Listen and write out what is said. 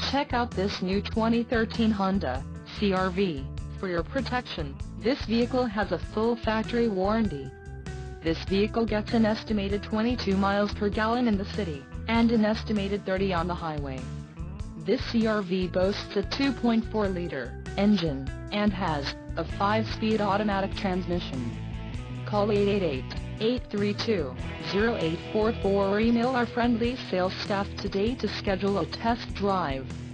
Check out this new 2013 Honda CR-V. For your protection, this vehicle has a full factory warranty. This vehicle gets an estimated 22 miles per gallon in the city, and an estimated 30 on the highway. This CR-V boasts a 2.4-liter engine, and has a 5-speed automatic transmission. Call 888-832-0844 or email our friendly sales staff today to schedule a test drive.